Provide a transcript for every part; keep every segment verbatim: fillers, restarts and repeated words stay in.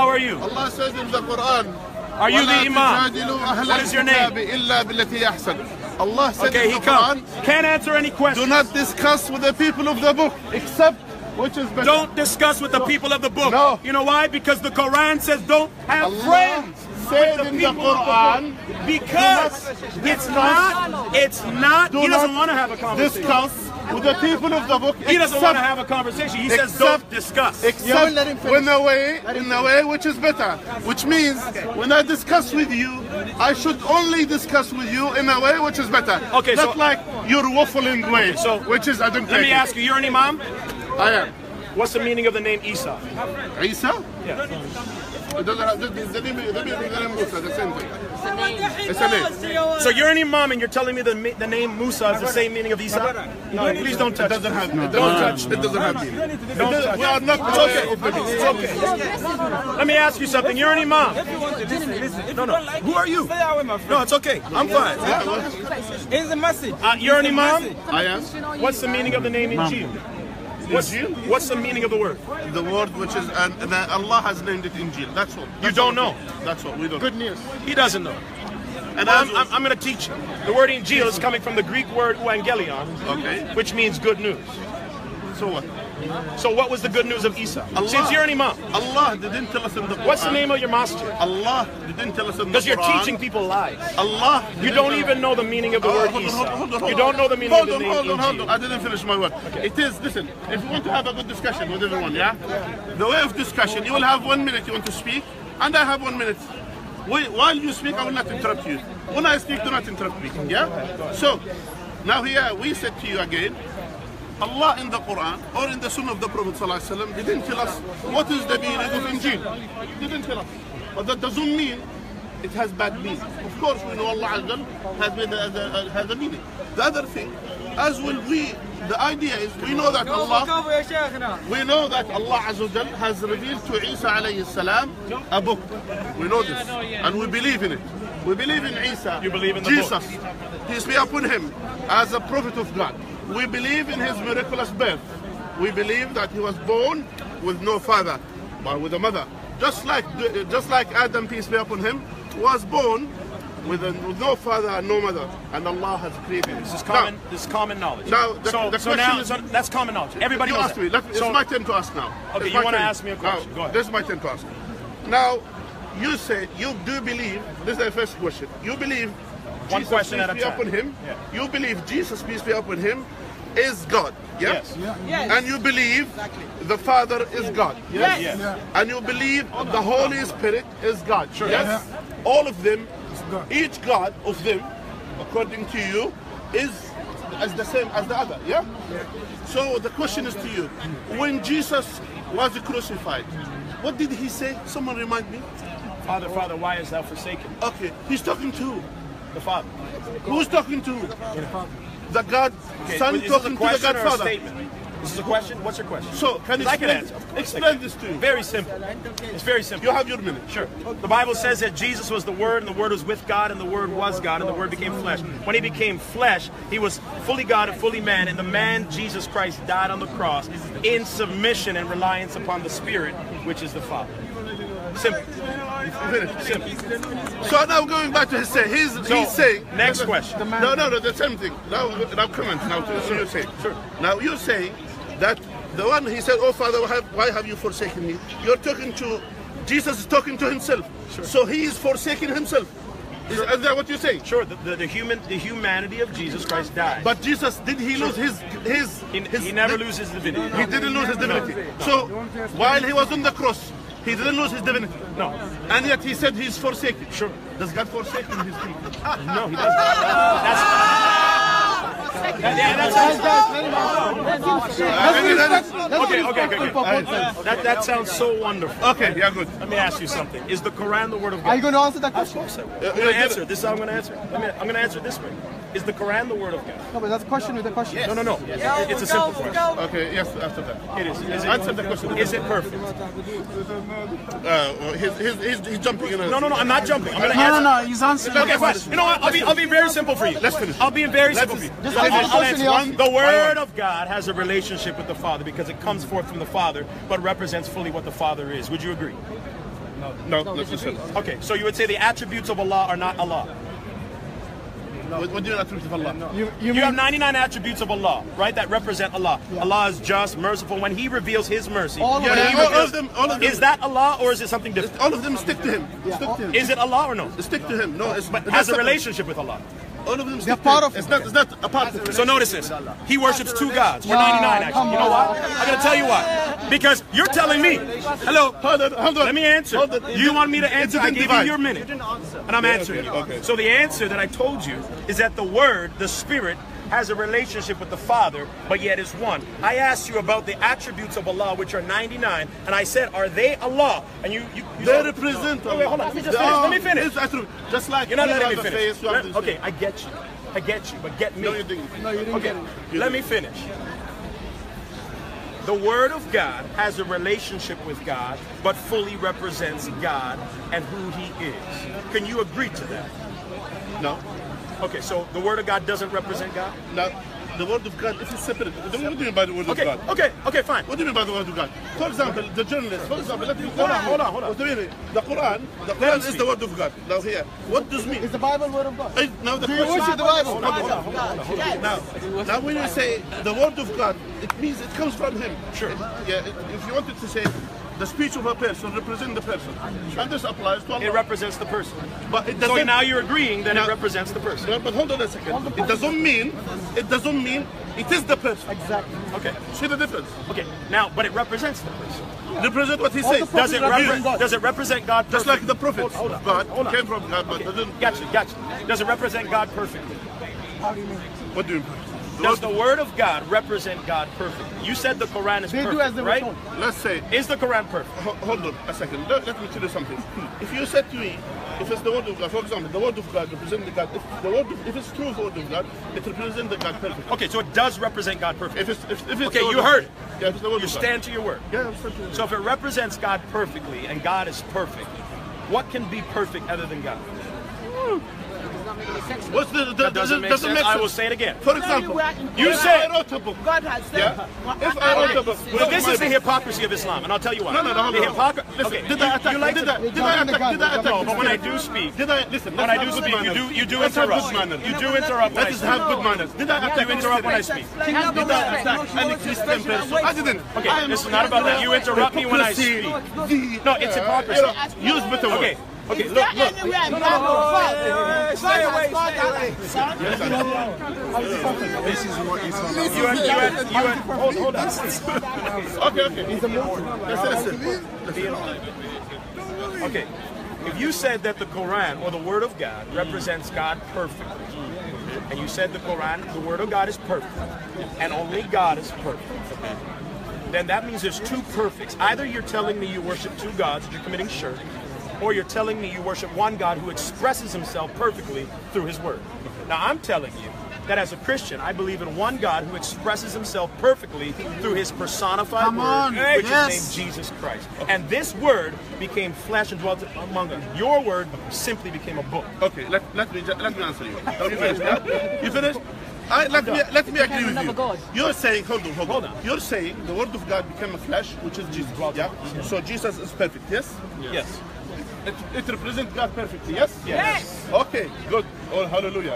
How are you? Allah says in the Quran, Are you the Imam? What is your name? Allah said okay, in he the comes. Quran, Can't answer any questions. do not discuss with the people of the book except which is better. Don't discuss with the people of the book. No. You know why? Because the Quran says don't have Allah friends. said in the Quran, because it's not, it's not, he doesn't want to have a conversation. Discuss with the people of the book. He doesn't want to have a conversation. He says don't discuss. Except in a way, in a way which is better. Which means when I discuss with you, I should only discuss with you in a way which is better. Okay, not so, like your waffling way. Okay, so which is I don't. Let me it. ask you. You're an Imam? I am. What's the meaning of the name Isa? Isa? Yeah. It doesn't have, the, the, name, the name Musa, the same thing. It's a name. So you're an Imam and you're telling me the, the name Musa is the same meaning of Isa? No, please don't touch. It doesn't have no, Don't don't touch. touch. It doesn't have meaning. Don't touch. We are not it's okay. It's okay. Let me ask you something. You're an Imam. No, no. Who are you? No, it's okay. I'm fine. It's a message. Uh, you're an Imam? I am. What's the meaning of the name Injil? What's, what's the meaning of the word? The word which is, and uh, Allah has named it Injil. That's all. That's You don't all. know? That's what we don't. Good news. He doesn't know. And well, I'm, I'm, I'm going to teach you. The word Injil is coming from the Greek word euangelion, okay, which means good news. So what? So what was the good news of Isa? Allah, Since you're an Imam. Allah didn't tell us in the Quran. What's the name of your masjid? Allah didn't tell us in the Quran. Because you're teaching people lies. Allah. You don't even know the meaning of the oh, word hold on, Isa. hold on, hold on, hold you don't know the meaning hold of on, the name hold on, hold on. Injil. I didn't finish my word. Okay. It is, listen, if you want to have a good discussion with everyone, yeah? The way of discussion, you will have one minute you want to speak, and I have one minute. While you speak, I will not interrupt you. When I speak, do not interrupt me, yeah? So, now here, we said to you again, Allah in the Quran or in the Sunnah of the Prophet ﷺ didn't tell us what is the meaning of Injil. He didn't tell us. But that doesn't mean it has bad meaning. Of course, we know Allah has, made a, a, has a meaning. The other thing, as will we, the idea is we know that Allah, we know that Allah Azza wa Jal has revealed to Isa alayhi salam a book. We know this, and we believe in it. We believe in Isa. You believe in the Jesus, book. peace be upon him, as a prophet of God. We believe in his miraculous birth. We believe that he was born with no father, but with a mother. Just like, just like Adam, peace be upon him, was born with, a, with no father and no mother, and Allah has created him. This is common. Now, this is common knowledge. Now, the, so, the so now, is, so that's common knowledge. Everybody you knows ask that. me. Let, it's so, my turn to ask now. Okay, it's you want to turn. ask me a question? Now, Go ahead. This is my turn to ask. Now, you say you do believe. This is the first question. You believe One Jesus, question peace at a be time. upon him. Yeah. You believe Jesus, peace be upon him, is God. Yeah? Yes. Yeah. Yes. And you believe the Father is God. Yes. yes. Yeah. And you believe the Holy Spirit is God. Sure. Yes. Yeah. All of them, each God of them, according to you, is as the same as the other. Yeah. So the question is to you: when Jesus was crucified, what did he say? Someone remind me. Father, Father, why is thou forsaken? Okay, he's talking to The Father. who's talking to? The God Okay, Son is this a talking to the question God or a Father. statement? This is a question? What's your question? So can you I can explain, answer. explain this to you? Very simple. It's very simple. You have your minute. Sure. The Bible says that Jesus was the Word, and the Word was with God, and the Word was God, and the Word became flesh. When he became flesh, he was fully God and fully man, and the man, Jesus Christ, died on the cross in submission and reliance upon the Spirit, which is the Father. Simple. Simple. So now going back to his say, he's, So, he's saying. next question. No, no, no, the same thing. Now, now comment. Now, to what you're saying. Sure. Now you're saying that the one he said, "Oh Father, why have, why have you forsaken me?" You're talking to Jesus is talking to himself. Sure. So he is forsaking himself. Is, is that what you're saying? Sure, the, the, the human, the humanity of Jesus Christ died. But Jesus, did he lose his his? he, his he never did- loses divinity. He didn't lose his divinity. So while he was on the cross, he didn't lose his divinity. No. And yet he said he's forsaken. Sure. Does God forsake his people? No, he doesn't. That's, that, yeah, that's, okay, okay, okay. okay. That, that sounds so wonderful. Okay, yeah, good. Let me ask you something. Is the Quran the word of God? Are you going to answer that Of question? course I will. I'm going to answer. This is how I'm going to answer. Let me, I'm going to answer it this way. Is the Quran the word of God? No, but that's a question with a question. No, no, no. It's a simple question. Okay, yes, after that. It is. Is it, Answer the question. Is it perfect? Uh, he's, he's, he's, he's jumping in a... No, no, no. I'm not jumping. I'm going to No, answer. no, no. He's answering. Okay, fine. You know what? I'll be, I'll be very simple for you. Let's finish. I'll be very simple for you. Just I'll, answer the I'll question answer he one. asked. The Word of God has a relationship with the Father because it comes forth from the Father, but represents fully what the Father is. Would you agree? No, not necessarily. Okay, so you would say the attributes of Allah are not Allah. What, what do you attribute of Allah? You, You have ninety-nine attributes of Allah, right, that represent Allah. Allah is just, merciful. When He reveals His mercy, All of when Yeah, He all, all reveals- of them, all of them. is that Allah or is it something different? all of them stick to him. Stick to him. Is it Allah or no? Stick to him. No, it's But that's has a separate. relationship with Allah. All of them They're stick part to of him. It's it. not. It's not a part of it. So notice this. He worships two gods. Or No, ninety-nine, actually. come You know why? on. I'm going to tell you why. Because you're telling me. Hello. Hold on, hold on. Let me answer. Hold on. You want me to It answer? I didn't gave divide. you your minute. And I'm answering you. okay. So the answer that I told you is that the Word, the Spirit, has a relationship with the Father, but yet is one. I asked you about the attributes of Allah, which are ninety-nine, and I said, are they Allah? And you, you, you They said- represent. Wait, wait, hold on. Let me just They finish. are Let me finish. his attribute. Just like You're not you letting me have the finish. face, you have Let- the okay, I get you. I get you, but get me. No, you didn't. No, you didn't Okay, get it. let me finish. The Word of God has a relationship with God, but fully represents God and who He is. Can you agree to that? No, Okay, so the Word of God doesn't represent God? no. The word of God, if it's separate, what do you mean by the word Okay, of God? okay, okay, fine. What do you mean by the word of God? For example, the journalist, for example, let me Hold on, hold on, hold on. What do you mean? The Quran, the Let Quran him is speak. the word of God. Now here, what does mean? Is the Bible word of God? Eh, Now the Do you question- worship the Bible? Hold on, hold on, hold on, hold on. Now, now when you say the word of God, it means it comes from Him. Sure. It- yeah, it- if you wanted to say the speech of a person represents the person, and this applies to Allah. It represents the person. But it So doesn't. now you're agreeing that it Now- represents the person. No, but hold on a second. It doesn't mean. It doesn't mean it is the person. Exactly. Okay, See the difference? okay. Now, but it represents the person. Represent what he All the says. Does it, Represent repre- God. does it represent God Just perfectly? like the prophets Hold on, of God hold on. came from God, but Okay, doesn't. Gotcha, gotcha. Does it represent God perfectly? How do you mean? What do you mean? Does the Word of God represent God perfectly? You said the Quran is They perfect, do as they were right? told. Let's say. Is the Quran perfect? ho- Hold on a second. Let, let me tell you something. If you said to me, if it's the word of God, for example, the word of God represents the God. If the word, of, if it's true word of God, it represents the God perfect. Okay, so it does represent God perfectly. If it's, if, if it's Okay, the word you of heard God, it. Yeah, if it's the word You of God. stand to your word. Yeah, I'm standing to your So if it represents God perfectly and God is perfect, what can be perfect other than God? What's the, the, That doesn't the- make sense. I will say it again. For example, You if said- I wrote a book. God has said. Yeah. If I wrote a book. So with this my is the book- hypocrisy of Islam, and I'll tell you why. No, no, no, hold the on. hypocrisy. Listen, Okay, did you, I attack? you like did, to, I, did I attack? Did I attack? no, but when I do speak, Did I listen? when let's I do have good speak, you manners. do you do Let's have interrupt. good manners. You do interrupt when I Let us speak. have good manners. Did I attack? You interrupt when I speak. Did I attack any Christian person? I didn't. Okay, I am this is not about that. You interrupt me when I speak. Hypocrisy. No, it's hypocrisy. You know, Use better Okay, words. okay, Is look, there look. anywhere in Bible God Stay away, God stay away. has said? This is what Islam is. You had, you had, you had, hold, hold on. Okay, okay. He's a Muslim. Listen, listen. Okay, if you said that the Quran or the Word of God represents God perfectly, and you said the Quran, the Word of God is perfect, and only God is perfect, then that means there's two perfects. Either you're telling me you worship two gods, you're committing shirk, or you're telling me you worship one God who expresses himself perfectly through his Word. Now I'm telling you that as a Christian, I believe in one God who expresses himself perfectly through his personified Come Word, on, which yes. is named Jesus Christ. And this Word became flesh and dwelt among us. Your Word simply became a book. Okay, let, let me ju- let me answer you. Are you finished? Yeah? You finished? I, let me let me agree with you. You're saying, hold on, hold on. Hold on. You're saying the Word of God became a flesh, which is Jesus. Yeah. So Jesus is perfect. Yes. Yes. It, it represents God perfectly. Yes. Yes. Okay. Good. Oh, hallelujah.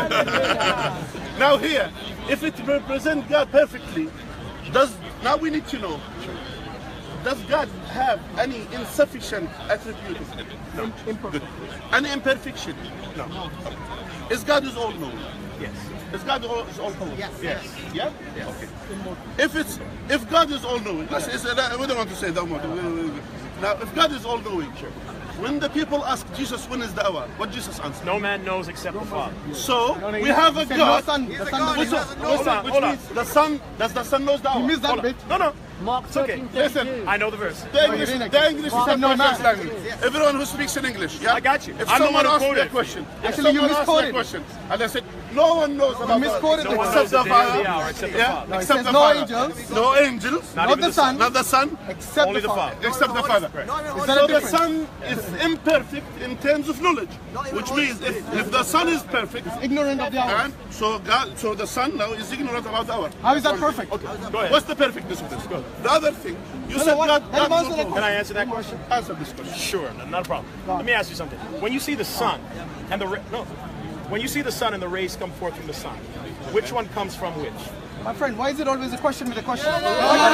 Now here, if it represents God perfectly, does now we need to know. Does God have any insufficient attribute? No. Good. Any imperfection? No. Is God is all knowing? Yes. Is God all, is all powerful? Yes. Yes. Yeah? Okay. If it's if God is all knowing, let's, it's, uh, we don't want to say that much. Now, if God is all knowing, when the people ask Jesus when is the hour, what Jesus answered? No man knows except the Father. So we have a He said, God. No son, the son Which, doesn't know. Hold on, which hold on. means the Son, does the Son knows the hour? You missed that Hold on. bit. No, no. Mark It's okay. Listen, I know the verse. the you English, didn't. the English is Well, the no, first no. language. Everyone who speaks in English, yeah? I got you. If I'm the someone one who asks me quoted a it. question, if Actually, you someone asks me a misquoted. question, and I said, no one knows about misquoted the the one except knows the the day or Father. the hour except the yeah? Father. No, it except says the no Father. angels. No angels. Not Not even the the Son. son. Not the Son. Except Only the the Father. Father. Except the Father. Is So that a the difference? Son is imperfect in terms of knowledge, which means if, if the Son is perfect, Ignorant of the hour. and so God, so the Son now is ignorant about the hour. How is that perfect? Go ahead. What's the perfectness of this? Go, The other thing, you No, said no, what- God, let him God answer is that no Can I God. answer that question? Answer this question. Sure, no- not a problem. Let me ask you something. When you see the sun and the ra- no, when you see the sun and the rays come forth from the sun, which one comes from which? My friend, why is it always a question with a question? Okay,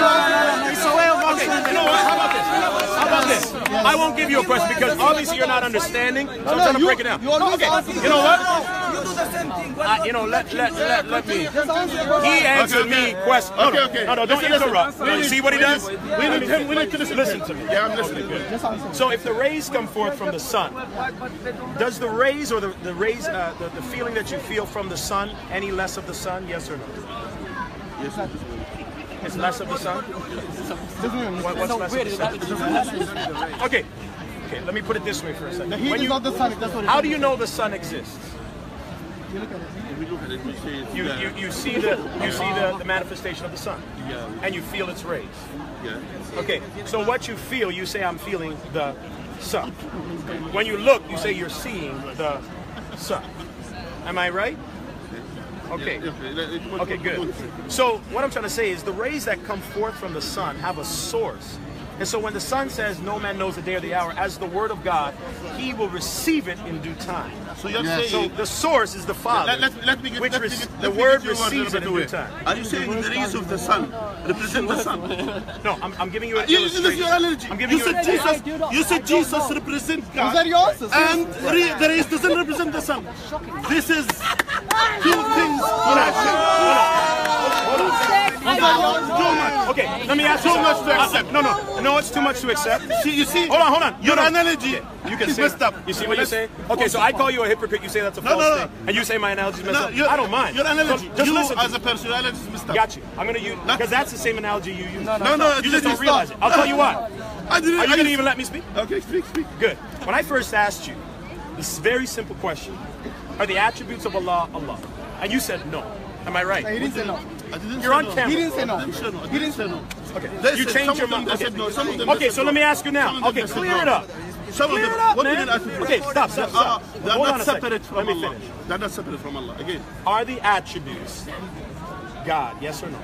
you know what? How about this? How about this? I won't give you a question because obviously you're not understanding. So I'm no, trying to you- break it down. you always Okay, answer the you know what? You do the same thing. Uh, you know, let let let let me. Just answer the question. He answered Okay, me question. No, Okay, no, okay. No, no, don't Listen, listen. interrupt. We No, you need- see what he we does? need- We need him. We need to listen. Listen to me. Yeah, I'm listening. Just answer. So if the rays come forth from the sun, does the rays or the, the rays, uh, the, the feeling that you feel from the sun, any less of the sun, yes or no? Yes. It's less of the sun? Doesn't What, what's less of the sun? Okay, okay, let me put it this way for a second. The heat When is you- not the sun. That's what it how is. do you know the sun exists? We look at it. We see it. You, there. you, you see the you see the, the manifestation of the sun, Yeah. and you feel its rays. Yeah. Okay, so what you feel, you say I'm feeling the sun. When you look, you say you're seeing the sun. Am I right? Okay. Yeah, okay. It- what- Okay, what- good. what- So what I'm trying to say is the rays that come forth from the sun have a source. And so when the sun says no man knows the day or the hour, as the word of God, he will receive it in due time. So you're Yes. So saying. the source is the Father, Let, let, let me get, which let me rec- get, the let me word get your receives words it in away. due time. Are you saying the rays of the sun represent the sun? No, I'm, I'm giving you an You, this is your illustration. analogy. I'm giving You you said an Jesus. You said Jesus represents Is God, that your answer? and re- the rays doesn't represent the sun. This is two things clashing. Too much. Okay, let me ask you Too something. much to accept. Uh, no, no, no, it's too much to accept. See, you see. Hold on, hold on. Your No, no. analogy. You can is say messed up. You see what you're saying? Okay, so I call you a hypocrite. You say that's a No, false no, no. thing, and you say my analogy is messed No, up. your- I don't mind. Your analogy. So just you listen. to as me. a person, your analogy is messed up. Got you. I'm gonna use because that's the same analogy you use. No, no, you just it don't is realize not. it. I'll tell you why. I didn't. Are you I gonna even let me speak? Okay, speak, speak. Good. When I first asked you this very simple question, are the attributes of Allah Allah? And you said no. Am I right? He didn't say no. I didn't You're say on no. camera. He didn't say no. I didn't say no. I He didn't didn't say no. Okay. They You said- changed some your of them mind. they Okay. said no, some of them Okay, they so said let me no. ask you now. Some of them Okay, they said clear no. it up. Some of Clear them. it up, What man. did I say? Okay, stop, stop, Uh, stop. They're Hold on not a second. separate from Let me Allah. finish. They're not separate from Allah. Again, Are the attributes God? Yes or no?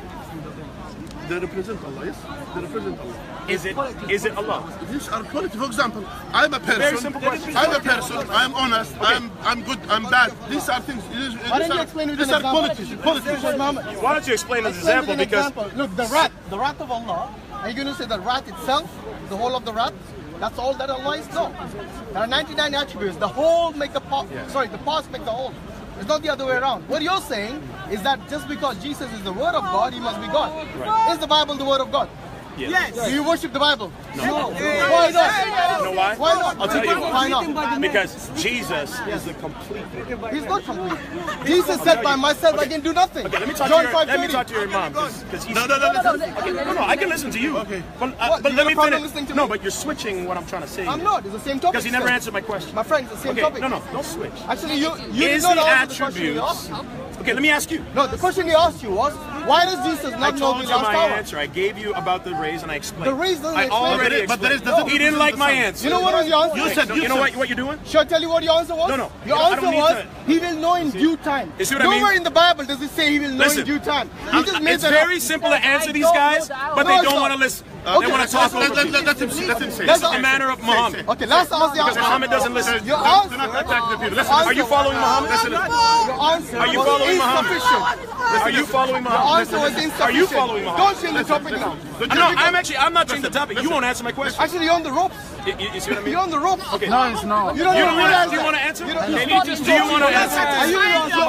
they represent Allah. Yes, they represent Allah. Is it is it Allah? These are quality. For example, I'm a person. Very simple question. I'm a person. I'm honest. I'm I'm good. I'm bad. These are things. These, Why these don't you are, explain with these an are example? qualities. Qualities. Because Muhammad- Why don't you explain this Explain example? with an Because example. Look, the rat, the rat of Allah. Are you going to say the rat itself, the whole of the rat? That's all that Allah is? No. There are ninety-nine attributes. The whole make the part. Sorry, the parts make the whole. It's not the other way around. What you're saying is that just because Jesus is the Word of God, He must be God. Is the Bible the Word of God? yes. Do you worship the Bible? No. Why not? You know why? Why not? I'll tell you Why why. not? Because Jesus is the complete. He's not complete. Jesus said, "By myself I can do nothing." Okay, let me talk John to your, five let me thirty. talk to your mom because he's No, no, no. Listen. Okay, no, no, I can listen to you. Okay. But, uh, What, but you let got me a problem finish. listening to No, me? but you're switching what I'm trying to say. I'm not. It's the same topic. Because he never still. answered my question. My friend, it's the same Okay, topic. no, no, don't switch. Actually, you you Is did the not answer the question he attributes? asked. Okay, let me ask you. No, the question he asked you was, why does Jesus I not know told the you last my hour? answer. I gave you about the rays and I explained. The rays doesn't I explain already it. But there is- explained. doesn't He didn't like my represent answer. You know what was your answer? You said. You, You know said. what, what you're doing? Should I tell you what your answer was? No, no. Your You know, I answer don't need was, to- he will know in due time. You see what I mean? Nowhere in the Bible does it say he will know Listen, in due time. He I'm- just made it's that very up. simple to answer these guys, but No, they it's don't not. want to listen. Okay, They want let's- to talk Let, over let, people. let, let him say. Let him say. This is the manner of Muhammad. Okay, let's ask the Because answer. Muhammad doesn't listen. Your Do answer, not attack the people. your Listen. Are you following Muhammad? Your answer Are you was following Muhammad? insufficient. Are you following Your Muhammad? answer was insufficient. Are you following Muhammad? Don't change the topic now. No, I'm actually, I'm not changing the topic. You won't answer my question. Actually, you're on the ropes. You, you- you see what I mean? You're on the ropes. Okay. No, it's not. You don't, You don't want want to, do you want to answer? You don't- Maybe just, do you want to answer? Are you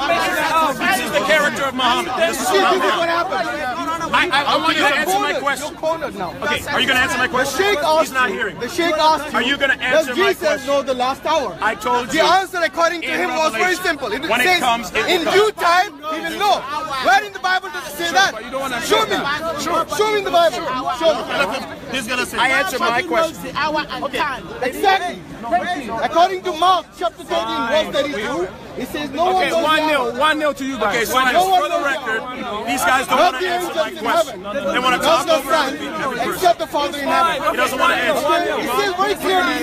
This is the character of Muhammad. This is See, what this is what I'm happened. I, I, I want you to You're answer my cornered. question. You're cornered now. Okay, are you going to answer my The question? Sheikh asked He's not you- hearing. The Sheikh asked you. Are you gonna answer does my Jesus question? know the last hour? I told The you. answer, according to in him, was very Revelation. simple. It When it says, comes, it will in come. due time, he will know. Where in the Bible does it say that? Show me. Show me in the Bible. Show me. He's gonna say. I answered my question. Exactly. According to Mark chapter thirteen, verse thirty-two, it says no one Okay, knows one the nil, hour. one nil to you guys. Okay, so No just one for the knows the record, hour. these guys don't Not want to the answer my angels in question. heaven. They want to Not talk the over Son, every every person. except the Father in heaven. He doesn't want to answer. It says very clearly.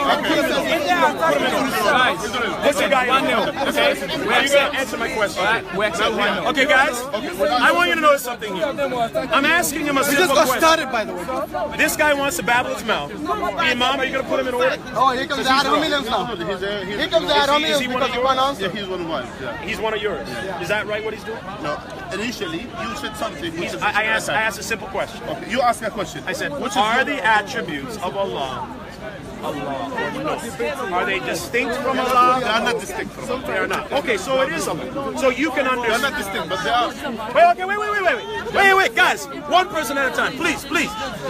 Listen, guy. Okay, are you going to answer my question? Okay, guys. I want you to know something here. I'm asking him a We just simple got question. started, by the way. This guy wants to babble his mouth. The Imam, are you going to put him in order? Oh, here comes the Adam Williams now. He's a, he's Here comes the Adam is Williams he one of because he can't yeah, answer. he's one of mine. Yeah. He's one of yours. Is that right? What he's doing? No, initially you said something. Which is I, I asked. I asked a simple question. Okay, you ask a question. I said, which is are your- the attributes of Allah, Allah or no? Are they distinct from Allah? They are not distinct from Allah. They are not. Okay, so it is Allah. So you can They are not understand. distinct, but they are. Wait, okay, wait, wait, wait, wait, wait, wait, wait, guys. One person at a time, please, please.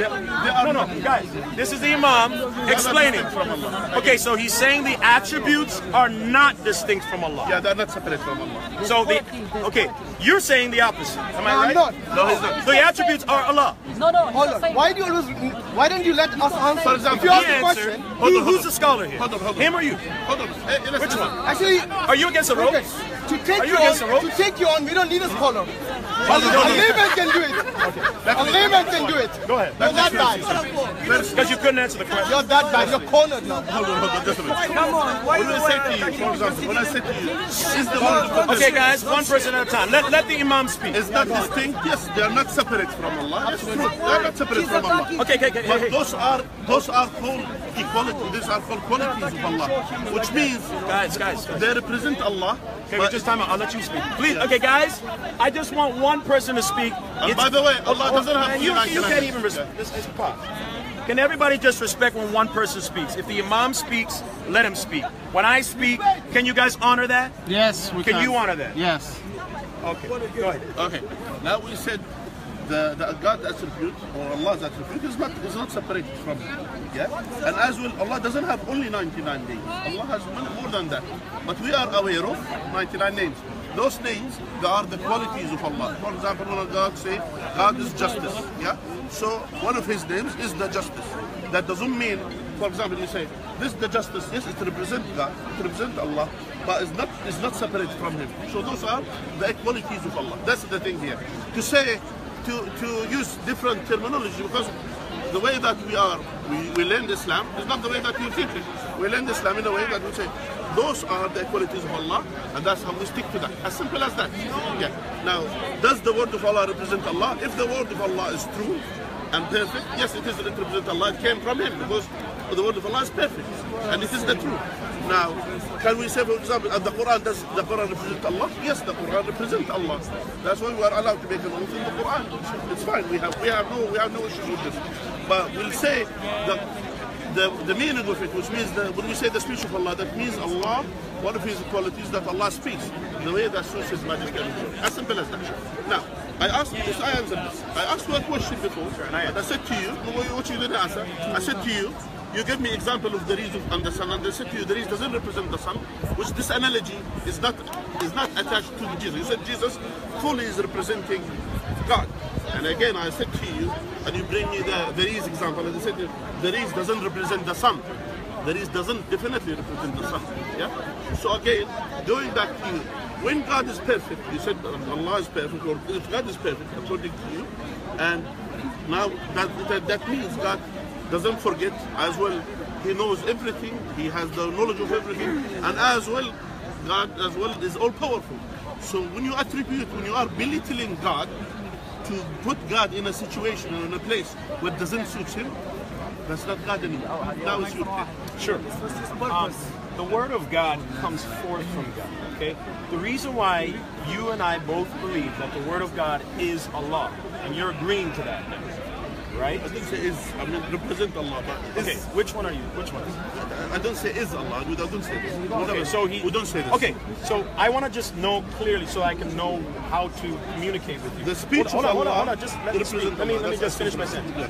No, no, guys. This is the Imam explaining. Okay, so he's saying the attributes are not distinct from Allah. Yeah, they are not separate from Allah. So the okay, you're saying the opposite. Am No, I I'm right? not. No, he's not. The attributes are Allah. No, no, Hold on. Why do you always? Why don't you let us answer? For example, if you He ask the answered. question, Who, Hold on, hold who's on. the scholar here? Hold on, hold on. Him or you? Hold on. Hey, hey, Which listen. one? actually, Are you against the okay, ropes? to take Are you you against on, the ropes? to take you on, we don't need a scholar. A no, no. layman can do it. A layman can do it. Go ahead. You're that bad. Because you couldn't answer the question. You're that bad. You're cornered now. Hold on, hold on, just a minute. Come on. Why When I say to you, for example, when I say to you, is the word Okay, guys, one person at a time. Let let the Imam speak. is not distinct? Yes, they are not separate from Allah. Yes, true. They are not separate from Allah. Okay, okay, okay. But Hey, hey. those are those are called equality. These are called qualities of Allah, which means Guys, guys. they represent Allah. Okay, but- just time out. I'll let you speak. Please, okay, guys. I just want one person to speak. And by the way, Allah doesn't have Man, you, three you lines. can't even respect. This is pop. Can everybody just respect when one person speaks? If the Imam speaks, let him speak. When I speak, can you guys honor that? Yes, we Can can. you honor that? Yes. Okay, go ahead. Okay. Now we said the, the God attribute or Allah's attribute is not is not separated from it. Yeah. And as well, Allah doesn't have only ninety-nine names. Allah has many more than that. But we are aware of ninety-nine names. Those names, they are the qualities of Allah. For example, when God say God is justice. Yeah. So one of His names is the justice. That doesn't mean, for example, you say this is the justice. Yes, it represents God, it represents Allah, but it's not it's not separate from Him. So those are the qualities of Allah. That's the thing here. To say to to use different terminology because the way that we are we, we learn Islam is not the way that you think it. We learn Islam in a way that we say those are the qualities of Allah, and that's how we stick to that. As simple as that. Yeah. Now, does the word of Allah represent Allah? If the word of Allah is true and perfect, yes, it is. It represents Allah. It came from Him because the word of Allah is perfect, and it is the truth. Now, can we say, for example, that the Quran does the Quran represent Allah? Yes, the Quran represents Allah. That's why we are allowed to make an oath in the Quran. It's fine. We have we have no we have no issues with this. But we'll say that the the meaning of it, which means the, when we say the speech of Allah, that means Allah, one of His qualities that Allah speaks, the way that suits His majesty and glory. As simple as that. Now, I asked you this, I answered this. I asked you a question before, and I said to you, what you didn't answer, I said to you, you gave me example of the reason and the sun, and I said to you, the reason doesn't represent the sun, which this analogy is not is not attached to the Jesus. You said Jesus fully is representing God. And again, I said to you, and you bring me the, the reason example, and I said the reason doesn't represent the sun. The reason doesn't definitely represent the sun. Yeah? So again, going back to you, when God is perfect, you said Allah is perfect, or if God is perfect according to you, and now that, that, that means God doesn't forget as well. He knows everything. He has the knowledge of everything, and as well, God as well is all powerful. So when you attribute, when you are belittling God, to put God in a situation or in a place where it doesn't suit Him, that's not God anymore. Now it's your turn. Sure. Um, the word of God comes forth from God, okay? The reason why you and I both believe that the word of God is Allah, and you're agreeing to that, right? I didn't say is, I mean represent Allah, but is, Okay, which one are you? Which one? I don't say is Allah, we don't say this. Okay, Whatever. so he. we don't say this. Okay, so I want to just know clearly so I can know how to communicate with you. The speech hold of on, hold on, Allah hold on, just let me represent speak. Let me, Allah. let me That's just finish my simple. sentence.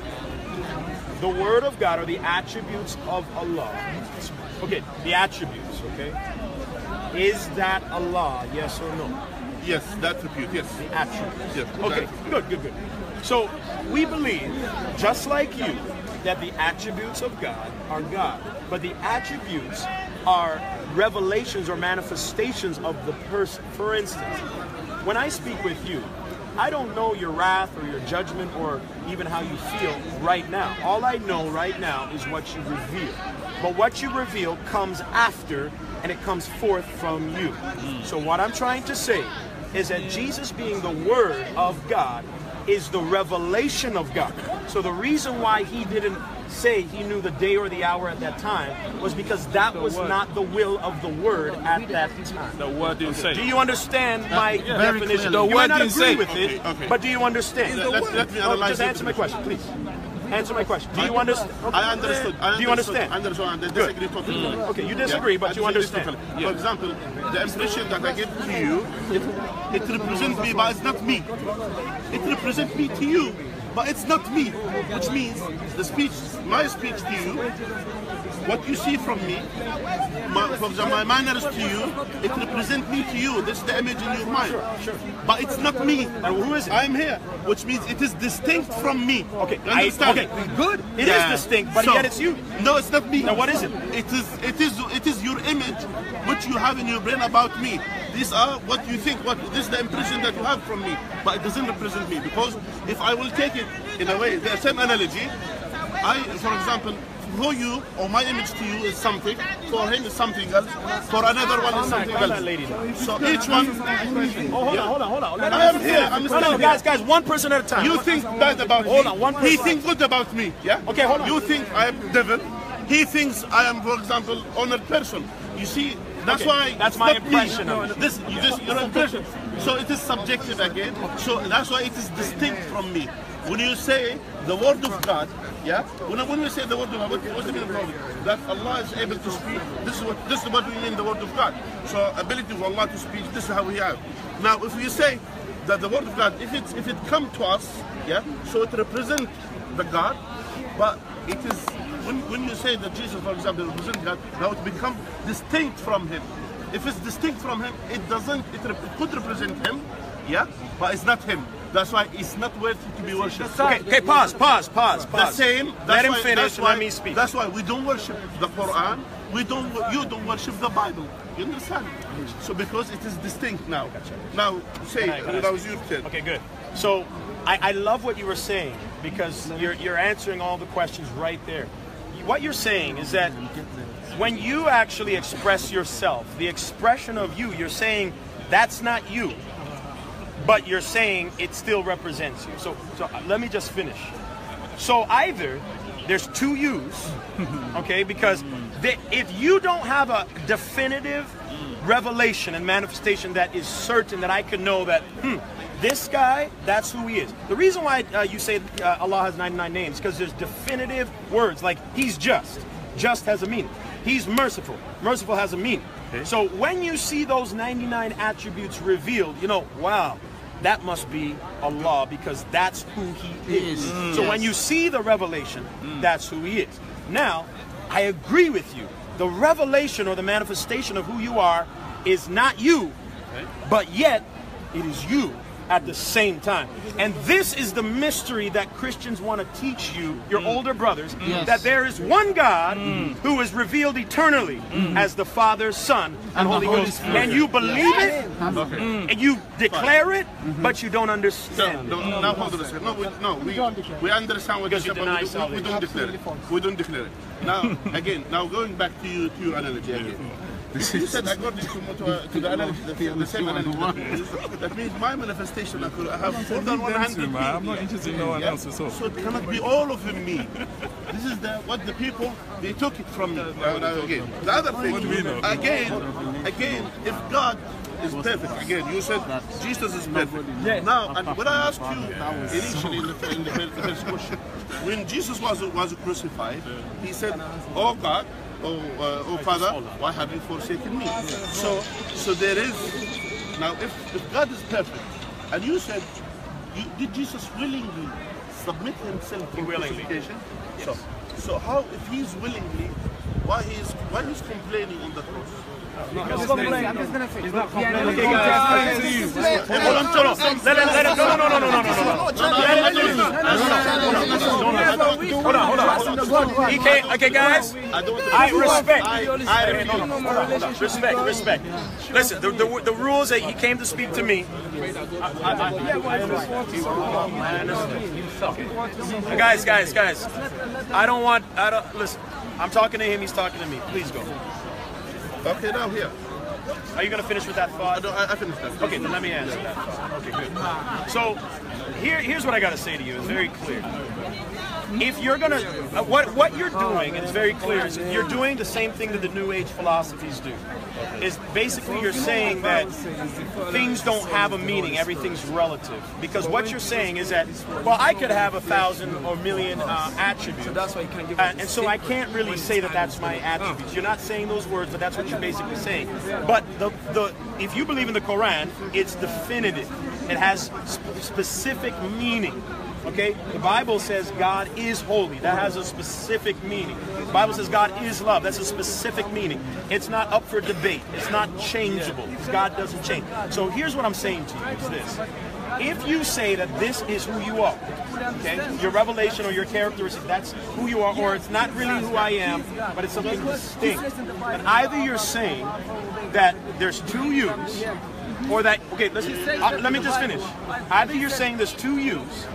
Yeah. The word of God or the attributes of Allah. Okay, the attributes, okay? Is that Allah, yes or no? Yes, that attribute, yes. The attributes. Yes, Okay, that- good, good, good. So we believe, just like you, that the attributes of God are God, but the attributes are revelations or manifestations of the person. For instance, when I speak with you, I don't know your wrath or your judgment or even how you feel right now. All I know right now is what you reveal. But what you reveal comes after, and it comes forth from you. Mm. So what I'm trying to say is that Jesus being the Word of God is the revelation of God. So the reason why he didn't say he knew the day or the hour at that time was because that the was word. not the will of the Word at that time. The Word didn't say. Do you understand my yeah, definition? The you word might not didn't agree say. with okay, it, okay. but do you understand? Let, let, let me oh, analyze just answer my question, please. Answer my question. Do you understand? Okay. I understood. I Do you understand? I understand. I disagree totally. Mm. Okay, you disagree, yeah, but you understand. Totally. Yeah. For example, the impression that I give to you, it, it represents me, but it's not me. It represents me to you, but it's not me. Which means the speech, my speech to you, what you see from me, my, for example, my manners to you, it represents me to you. This is the image in your mind. Sure, sure. But it's not me. And who is it? I'm here, which means it is distinct from me. Okay, you understand? I, okay, good. It yeah. is distinct, but so, yet it's you. No, it's not me. Now what is it? It is, it is, it is your image, which you have in your brain about me. These are what you think. What this is the impression that you have from me, but it doesn't represent me, because if I will take it in a way, the same analogy, I, for example, for you or my image to you is something, for him is something else, for another one is something else. So each one. Oh, hold on, hold on, hold on. I am here. I'm no, no, guys, guys, one person at a time. You think bad about me. Hold on, one person. He thinks good about me. Yeah. Okay, hold on. You think I am devil. He thinks I am, for example, honored person. You see. That's okay, why that's my impression of it. This, this, your impression. So it is subjective again. So that's why it is distinct from me. When you say the word of God, yeah. When, when we say the word of God, what, what's the meaning of it? That Allah is able to speak. This is what this is what we mean the word of God. So ability of Allah to speak. This is how we have. Now, if you say that the word of God, if it's if it come to us, yeah. So it represents the God, but it is. When, when you say that Jesus, for example, represents God, now it becomes distinct from Him. If it's distinct from Him, it doesn't. It, it could represent Him, yeah, but it's not Him. That's why it's not worthy to be worshipped. Okay, okay, pause, pause, pause, pause. The same. Let him why, finish. Why, let me speak. That's why we don't worship the Quran. We don't. You don't worship the Bible. You understand? So because it is distinct now. Now say that was your turn. Okay, good. So I, I love what you were saying, because you're you're answering all the questions right there. What you're saying is that when you actually express yourself, the expression of you, you're saying that's not you, but you're saying it still represents you. So, so let me just finish. So either there's two yous, okay, because the, if you don't have a definitive revelation and manifestation that is certain that I can know that, hmm, this guy, that's who he is. The reason why uh, you say uh, Allah has ninety-nine names, because there's definitive words, like He's just. Just has a meaning. He's merciful. Merciful has a meaning. Okay. So when you see those ninety-nine attributes revealed, you know, wow, that must be Allah, because that's who He is. Mm, so yes. When you see the revelation, mm. that's who He is. Now, I agree with you. The revelation or the manifestation of who you are is not you, okay. But yet it is you at the same time. And this is the mystery that Christians want to teach you, your mm. older brothers, yes. that there is one God mm. who is revealed eternally mm. as the Father, Son, and, and Holy, Holy Ghost. Spirit. And you believe yes. it, okay. mm. and you declare it, mm-hmm. but you don't understand no, no, it. No, hold on a second. No, we, no, we, we understand what because you you deny we, we, we don't declare it. We don't declare it. Now, again, now going back to, you, to your analogy again. You said according to, to, to the analogy, the, the same analogy, that means my manifestation, I could have more than one hundred. I'm not interested in no one else at all. So it cannot be all of them me. This is the what the people, they took it from me. Now, now again, the other thing, again, again, if God is perfect, again, you said Jesus is perfect. Now, and when I asked you initially in the, in the first question, when Jesus was, was crucified, He said, oh God, Oh, uh, oh Father, why have you forsaken me? So, so there is now. If, if God is perfect, and you said, you, did Jesus willingly submit Himself to crucifixion? So, so how if He's willingly, why He's why He's complaining on the cross? Because he's complaining. I'm just gonna fix. He's not complaining. Okay, guys. Hold on, hold on. Let him, let him. No, no, no, no, no, no, no. Hold on, hold on. He can't. Okay, guys. I respect. I no, no, hold on, hold on. Respect, respect. Listen, the, the the rules that he came to speak to me. I, I, I understand. I understand. Okay. Guys, guys, guys. I don't want. I don't listen. I'm talking to him. He's talking to me. Please go. Okay, now here. Are you going to finish with that thought? No, I, I finished that. Okay, then let me answer that thought. Okay, good. So, here, here's what I got to say to you. It's very clear. If you're gonna, uh, what what you're doing, and it's very clear, is you're doing the same thing that the New Age philosophies do. Is basically you're saying that things don't have a meaning, everything's relative. Because what you're saying is that, well, I could have a thousand or million uh, attributes, uh, and so I can't really say that that's my attributes. You're not saying those words, but that's what you're basically saying. But the the if you believe in the Quran, it's definitive. It has sp specific meaning. Okay, the Bible says God is holy. That has a specific meaning. The Bible says God is love. That's a specific meaning. It's not up for debate. It's not changeable. God doesn't change. So here's what I'm saying to you is this. If you say that this is who you are, okay, your revelation or your characteristic, that's who you are, or it's not really who I am, but it's something distinct, then either you're saying that there's two yous, or that, okay, listen, uh, let me just finish. Either you're saying there's two yous,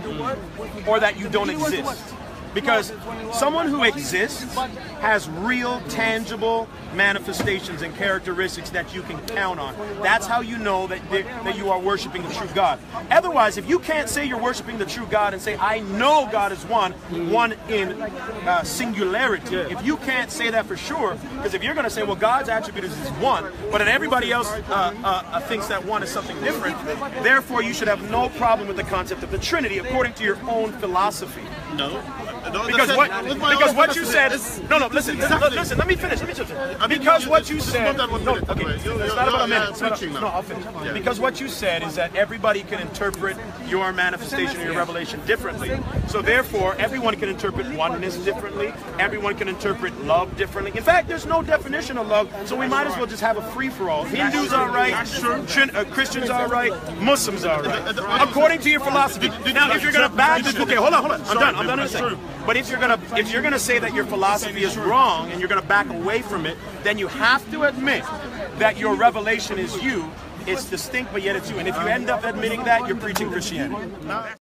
or that you don't exist. Because someone who exists has real, tangible manifestations and characteristics that you can count on. That's how you know that, that you are worshiping the true God. Otherwise, if you can't say you're worshiping the true God and say, I know God is one, one in uh, singularity, if you can't say that for sure, because if you're going to say, well, God's attribute is one, but then everybody else uh, uh, thinks that one is something different, therefore you should have no problem with the concept of the Trinity according to your own philosophy. No. No, because what, because what you said, is, no, no, listen, exactly. listen, let me finish, let me finish. I mean, because you, what you it's said, not no, minute, okay, you're, it's you're, not about a you're, minute. you're No, now. no, I'll finish. Yeah. Because what you said is that everybody can interpret your manifestation or your revelation differently. So therefore, everyone can interpret oneness differently. Everyone can interpret love differently. In fact, there's no definition of love, so we might as well just have a free-for-all. Hindus are right, uh, Christians are right, Muslims are right, according to your philosophy. Now, if you're going to back, okay, hold on, hold on, I'm done, I'm done in a second. But if you're gonna if you're gonna say that your philosophy is wrong and you're gonna back away from it, then you have to admit that your revelation is you. It's distinct, but yet it's you. And if you end up admitting that, you're preaching Christianity.